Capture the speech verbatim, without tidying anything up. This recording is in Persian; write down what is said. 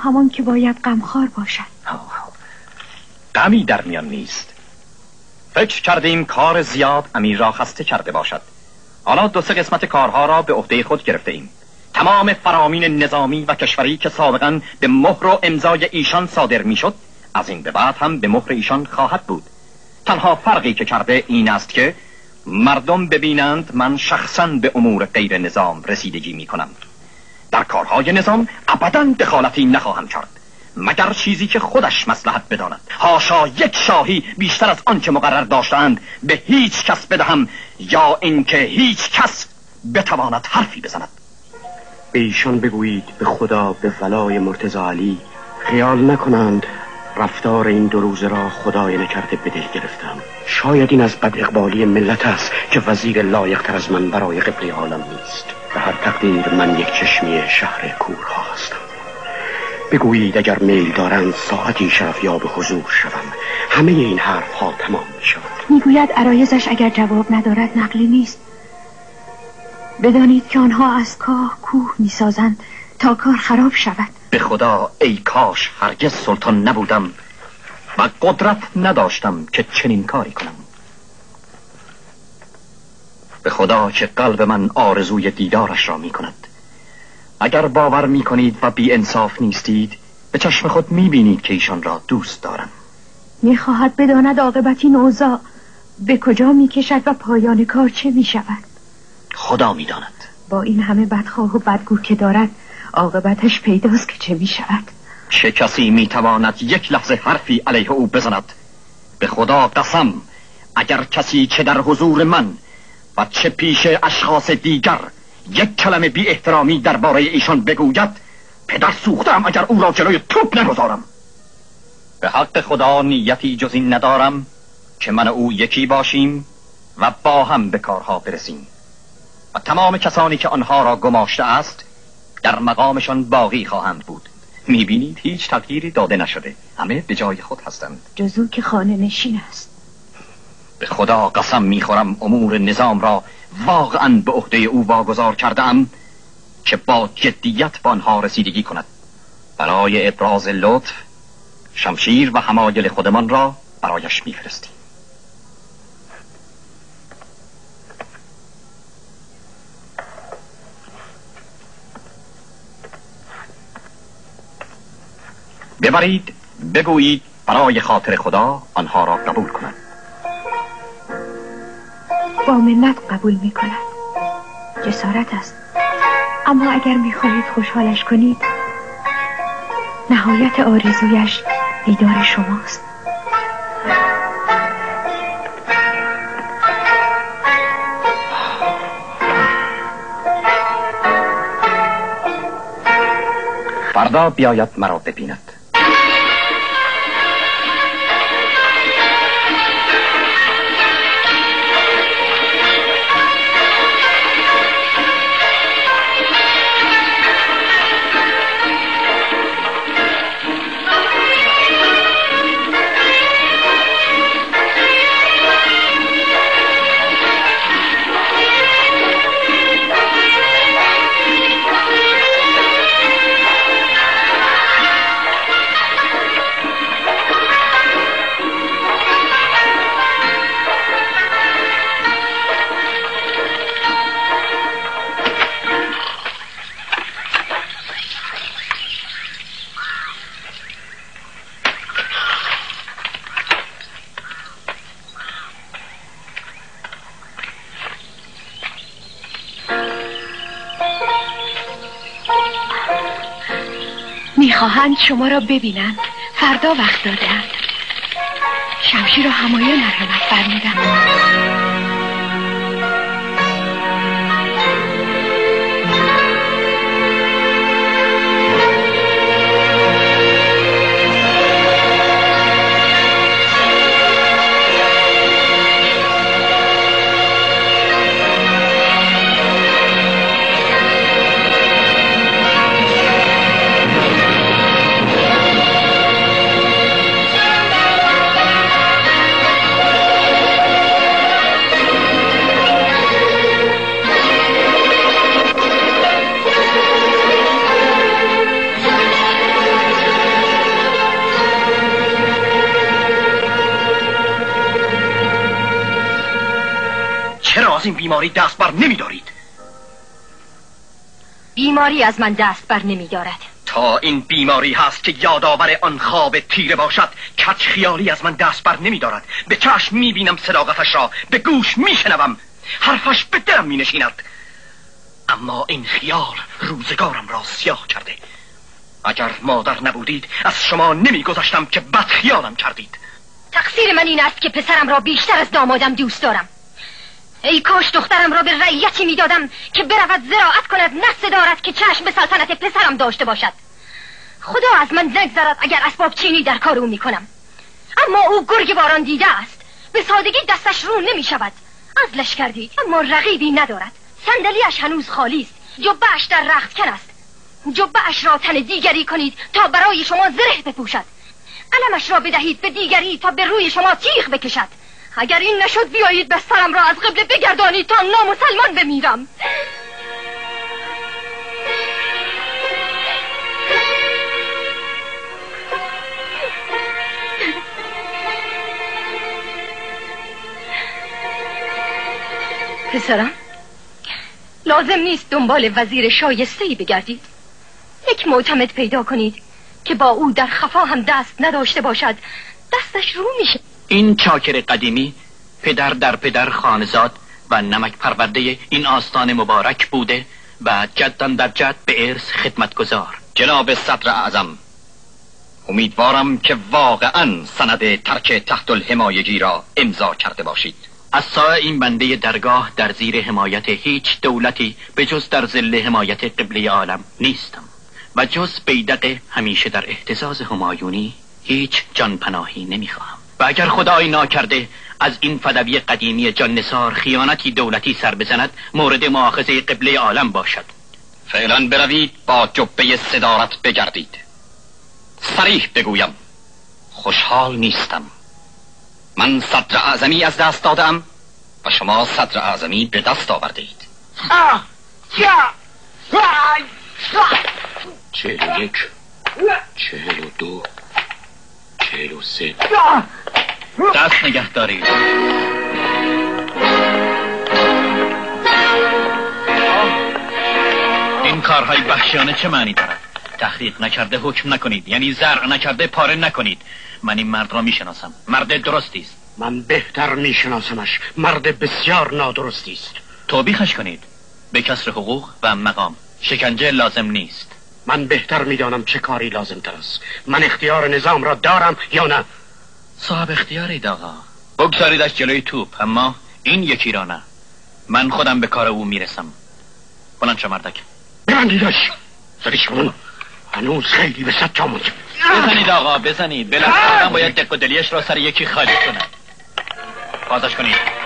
همان که باید غمخوار باشد. غمی در میان نیست. فکر کردیم کار زیاد امیر را خسته کرده باشد. حالا دو سه قسمت کارها را به عهده خود گرفته ایم. تمام فرامین نظامی و کشوری که سابقا به مهر و امضای ایشان صادر میشد، از این به بعد هم به مهر ایشان خواهد بود. تنها فرقی که کرده این است که مردم ببینند من شخصا به امور غیر نظام رسیدگی می کنم. در کارهای نظام ابدا دخالتی نخواهم کرد مگر چیزی که خودش مصلحت بداند. حاشا یک شاهی بیشتر از آن که مقرر داشتند به هیچ کس بدهم، یا اینکه هیچ کس بتواند حرفی بزند. به ایشان بگویید به خدا به ولای مرتضی علی خیال نکنند رفتار این دو روزه را خدای نکرده به دل گرفتم. شاید این از بد اقبالی ملت است که وزیر لایق‌تر از من برای قبله عالم نیست. به هر تقدیر من یک چشمی شهر کورها هستم. بگویید اگر میل دارند ساعتی شرفیاب حضور شوم. همه این حرف ها تمام می شود. میگوید عرایزش اگر جواب ندارد نقلی نیست. بدانید که آنها از کاه کوه می سازند تا کار خراب شود. به خدا ای کاش هرگز سلطان نبودم و قدرت نداشتم که چنین کاری کنم. به خدا که قلب من آرزوی دیدارش را می کند. اگر باور می کنید و بی انصاف نیستید، به چشم خود می بینید که ایشان را دوست دارم. می خواهد بداند عاقبت این اوضاع به کجا می کشد و پایان کار چه می شود. خدا می داند. با این همه بدخواه و بدگو که دارد عاقبتش پیداست که چه می شود. چه کسی می تواند یک لحظه حرفی علیه او بزند؟ به خدا قسم اگر کسی چه در حضور من و چه پیش اشخاص دیگر یک کلمه بی احترامی درباره ایشان بگوید، پدر سوختم اگر او را جلوی توپ نگذارم. به حق خدا نیتی جز این ندارم که من او یکی باشیم و با هم به کارها برسیم و تمام کسانی که آنها را گماشته است در مقامشان باقی خواهند بود. میبینید هیچ تغییری داده نشده، همه به جای خود هستند جزو که خانه نشین است. به خدا قسم میخورم امور نظام را واقعا به عهده او واگذار کردم که با جدیت با آنها رسیدگی کند. برای ابراز لطف شمشیر و حمایل خودمان را برایش میفرستیم. ببرید بگویید برای خاطر خدا آنها را قبول کنند. با منت قبول میکند. جسارت است. اما اگر میخواهید خوشحالش کنید، نهایت آرزویش دیدار شماست. فردا بیاید مرا ببیند. میخواهند شما را ببینند. فردا وقت دادند. شمشیر و حمایل مرحمت فرمودند. از این بیماری دست بر نمی دارید. بیماری از من دست بر نمی دارد. تا این بیماری هست که یادآور آن خواب تیره باشد، کج خیالی از من دست بر نمی دارد. به چشم می بینم صداقتش را، به گوش می شنوم، حرفش به دلم می نشیند. اما این خیال روزگارم را سیاه کرده. اگر مادر نبودید از شما نمی گذاشتم که بد خیالم کردید. تقصیر من این است که پسرم را بیشتر از دامادم دوست دارم. ای کاش دخترم را به رعیتی می دادم که برود زراعت کند، نه صدارت که چشم به سلطنت پسرم داشته باشد. خدا از من نگذرد اگر اسباب چینی در کار او می کنم. اما او گرگ باران دیده است، به سادگی دستش رو نمی شود. عزلش کردید اما رقیبی ندارد. صندلیاش هنوز خالی است، جبه‌اش در رختکن است. جبه‌اش را تن دیگری کنید تا برای شما زره بپوشد. علمش را بدهید به دیگری تا به روی شما تیغ بکشد. اگر این نشد بیایید به سرم را از قبله بگردانید تا نامسلمان بمیرم. پسرم، لازم نیست دنبال وزیر شایسته‌ای بگردید. یک معتمد پیدا کنید که با او در خفا هم دست نداشته باشد، دستش رو میشه. این چاکر قدیمی پدر در پدر خانزاد و نمک پرورده این آستان مبارک بوده و جدن در جد به ارث خدمتگزار. جناب صدر اعظم، امیدوارم که واقعا سند ترک تحت الحمایگی را امضا کرده باشید. از سایه این بنده درگاه در زیر حمایت هیچ دولتی به جز در ظل حمایت قبله عالم نیستم و جز بیدق همیشه در اهتزاز همایونی هیچ جان پناهی نمیخواهم. و اگر خدای ناکرده از این فدوی قدیمی جان نثار خیانتی دولتی سر بزند، مورد مؤاخذه قبله عالم باشد. فعلا بروید با جبه صدارت بگردید. صریح بگویم، خوشحال نیستم. من صدر اعظمی از دست دادم و شما صدر اعظمی به دست آورده اید. چهل و یک، چهل و دو، چهل و سه. دست نگه دارید. این کارهای وحشیانه چه معنی دارد؟ تحقیق نکرده حکم نکنید، یعنی زرع نکرده پاره نکنید. من این مرد را میشناسم، مرد درستی است. من بهتر میشناسمش، مرد بسیار نادرستی است. توبیخش کنید به کسر حقوق و مقام. شکنجه لازم نیست. من بهتر میدانم چه کاری لازم تر است. من اختیار نظام را دارم یا نه؟ صاحب اختیارید آقا، بگذاریدش جلوی توپ، اما این یکی را نه. من خودم به کار او میرسم. بلند شو مردک. ببندیدش. زدیشون هنوز خیلی به صد جا مونده. بزنید آقا، بزنید. بالاخره آدم باید دق و دلیش را سر یکی خالی کند. بازش کنید.